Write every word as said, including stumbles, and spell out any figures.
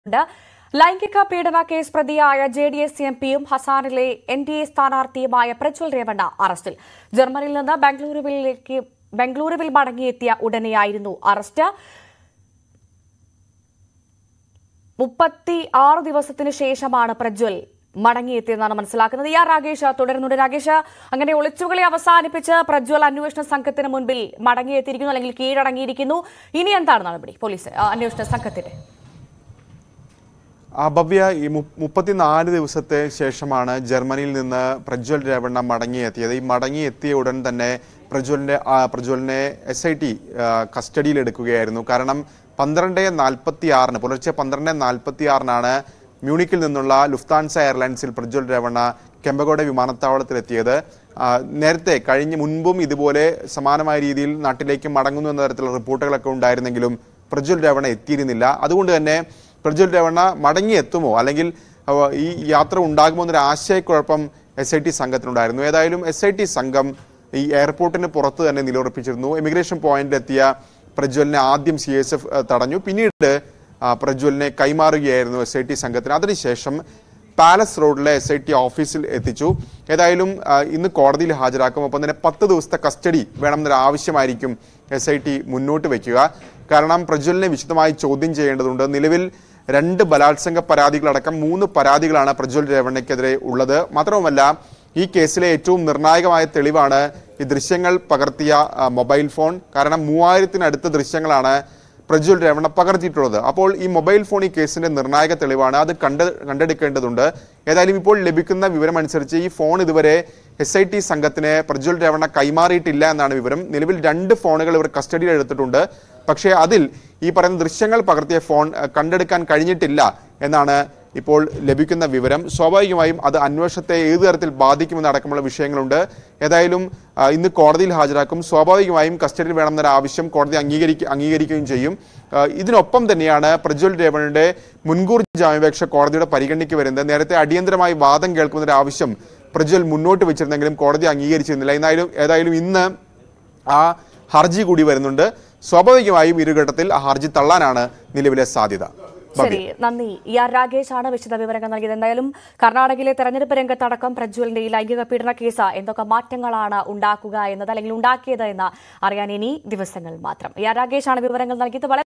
ലൈംഗിക പീഡന കേസ് പ്രതിയായ ജെ ഡി എസ് എം പിയും ഹസാനിലെ എൻ ഡി എ സ്ഥാനാർത്ഥിയുമായ പ്രജ്വൽ രേവണ്ണ അറസ്റ്റിൽ. ജർമ്മനിയിൽ നിന്ന് ബംഗളൂരുവിലേക്ക് ബംഗളൂരുവിൽ മടങ്ങിയെത്തിയ ഉടനെയായിരുന്നു അറസ്റ്റ്. മുപ്പത്തി ആറ് ദിവസത്തിനു ശേഷമാണ് പ്രജ്വൽ മടങ്ങിയെത്തിയെന്നാണ് മനസ്സിലാക്കുന്നത്. ഇ ആർ രാകേഷ് തുടരുന്നുണ്ട്. രാകേഷ്, അങ്ങനെ ഒളിച്ചുകളി അവസാനിപ്പിച്ച് പ്രജ്വൽ അന്വേഷണ സംഘത്തിന് മുൻപിൽ മടങ്ങിയെത്തിയിരിക്കുന്നു, അല്ലെങ്കിൽ കീഴടങ്ങിയിരിക്കുന്നു. ഇനി എന്താണ് നടപടി പോലീസ് അന്വേഷണ സംഘത്തിന്റെ? ഭവ്യ, ഈ മുപ്പത്തിനാല് ദിവസത്തെ ശേഷമാണ് ജർമ്മനിയിൽ നിന്ന് പ്രജ്വൽ രേവണ്ണ മടങ്ങിയെത്തിയത്. ഈ മടങ്ങിയെത്തിയ ഉടൻ തന്നെ പ്രജ്വലിന്റെ പ്രജ്വലിനെ എസ് ഐ ടി കസ്റ്റഡിയിൽ എടുക്കുകയായിരുന്നു. കാരണം പന്ത്രണ്ട് നാൽപ്പത്തി ആറിന് പുലർച്ചെ പന്ത്രണ്ട് നാൽപ്പത്തി ആറിനാണ് മ്യൂണിക്കിൽ നിന്നുള്ള ലുഫ്താൻസ എയർലൈൻസിൽ പ്രജ്വൽ രേവണ്ണ കെമ്പഗോഡ വിമാനത്താവളത്തിലെത്തിയത്. നേരത്തെ കഴിഞ്ഞ മുൻപും ഇതുപോലെ സമാനമായ രീതിയിൽ നാട്ടിലേക്ക് മടങ്ങുന്നു എന്ന തരത്തിലുള്ള റിപ്പോർട്ടുകളൊക്കെ ഉണ്ടായിരുന്നെങ്കിലും പ്രജ്വൽ രേവണ്ണ എത്തിയിരുന്നില്ല. അതുകൊണ്ട് തന്നെ പ്രജ്വൽ രേവണ്ണ മടങ്ങിയെത്തുമോ, അല്ലെങ്കിൽ ഈ യാത്ര ഉണ്ടാകുമോ എന്നൊരു ആശയക്കുഴപ്പം എസ് ഐ ടി സംഘത്തിനുണ്ടായിരുന്നു. ഏതായാലും എസ് ഐ ടി സംഘം ഈ എയർപോർട്ടിന് പുറത്ത് തന്നെ നിലയുറപ്പിച്ചിരുന്നു. ഇമിഗ്രേഷൻ പോയിന്റിലെത്തിയ പ്രജ്വലിനെ ആദ്യം സി എസ് എഫ് തടഞ്ഞു. പിന്നീട് പ്രജ്വലിനെ കൈമാറുകയായിരുന്നു എസ് ഐ ടി സംഘത്തിന്. അതിനുശേഷം പാലസ് റോഡിലെ എസ് ഐ ടി ഓഫീസിൽ എത്തിച്ചു. ഏതായാലും ഇന്ന് കോടതിയിൽ ഹാജരാക്കും. ഒപ്പം തന്നെ പത്ത് ദിവസത്തെ കസ്റ്റഡി വേണമെന്നൊരു ആവശ്യമായിരിക്കും എസ് ഐ ടി മുന്നോട്ട് വയ്ക്കുക. കാരണം പ്രജ്വലിനെ വിശദമായി ചോദ്യം ചെയ്യേണ്ടതുണ്ട്. നിലവിൽ രണ്ട് ബലാത്സംഗ പരാതികളടക്കം മൂന്ന് പരാതികളാണ് പ്രജ്വൽ രേവണ്ണയ്ക്കെതിരെ ഉള്ളത്. മാത്രവുമല്ല, ഈ കേസിലെ ഏറ്റവും നിർണായകമായ തെളിവാണ് ഈ ദൃശ്യങ്ങൾ പകർത്തിയ മൊബൈൽ ഫോൺ. കാരണം മൂവായിരത്തിനടുത്ത ദൃശ്യങ്ങളാണ് പ്രജ്വൽ രേവണ്ണ പകർത്തിയിട്ടുള്ളത്. അപ്പോൾ ഈ മൊബൈൽ ഫോൺ ഈ കേസിന്റെ നിർണായക തെളിവാണ്. അത് കണ്ട് കണ്ടെടുക്കേണ്ടതുണ്ട്. ഏതായാലും ഇപ്പോൾ ലഭിക്കുന്ന വിവരമനുസരിച്ച് ഈ ഫോൺ ഇതുവരെ എസ് ഐ ടി സംഘത്തിന് പ്രജ്വൽ രേവണ്ണ കൈമാറിയിട്ടില്ല എന്നാണ് വിവരം. നിലവിൽ രണ്ട് ഫോണുകൾ ഇവർ കസ്റ്റഡിയിൽ എടുത്തിട്ടുണ്ട്. പക്ഷേ അതിൽ ഈ പറയുന്ന ദൃശ്യങ്ങൾ പകർത്തിയ ഫോൺ കണ്ടെടുക്കാൻ കഴിഞ്ഞിട്ടില്ല എന്നാണ് ഇപ്പോൾ ലഭിക്കുന്ന വിവരം. സ്വാഭാവികമായും അത് അന്വേഷണത്തെ ഏതു തരത്തിൽ ബാധിക്കുമെന്നടക്കമുള്ള വിഷയങ്ങളുണ്ട്. ഏതായാലും ഇന്ന് കോടതിയിൽ ഹാജരാക്കും. സ്വാഭാവികമായും കസ്റ്റഡിയിൽ വേണമെന്നൊരു ആവശ്യം കോടതി അംഗീകരിക്ക അംഗീകരിക്കുകയും ചെയ്യും. ഇതിനൊപ്പം തന്നെയാണ് പ്രജ്വൽ രേവണ്ണയുടെ മുൻകൂർ ജാമ്യാപേക്ഷ കോടതിയുടെ പരിഗണനയ്ക്ക് വരുന്നത്. നേരത്തെ അടിയന്തരമായി വാദം കേൾക്കുന്നൊരു ആവശ്യം പ്രജ്വൽ മുന്നോട്ട് വെച്ചിരുന്നെങ്കിലും കോടതി അംഗീകരിച്ചിരുന്നില്ല. എന്നാലും ഏതായാലും ഇന്ന് ആ ഹർജി കൂടി വരുന്നുണ്ട്. സ്വാഭാവികമായും ഇരുഘട്ടത്തിൽ ആ ഹർജി തള്ളാനാണ് നിലവിലെ സാധ്യത. ശരി, നന്ദി. ഇ ആർ രാകേഷ് ആണ് വിശദ വിവരങ്ങൾ നൽകിയത്. എന്തായാലും കർണാടകയിലെ തെരഞ്ഞെടുപ്പ് രംഗത്തടക്കം പ്രജ്വലിന്റെ ഈ ലൈംഗിക പീഡന കേസ് എന്തൊക്കെ മാറ്റങ്ങളാണ് ഉണ്ടാക്കുക എന്നത്, അല്ലെങ്കിൽ ഉണ്ടാക്കിയത് എന്ന് അറിയാൻ ഇനി ദിവസങ്ങൾ മാത്രം. ഇ ആർ രാകേഷ് ആണ് വിവരങ്ങൾ നൽകിയത്.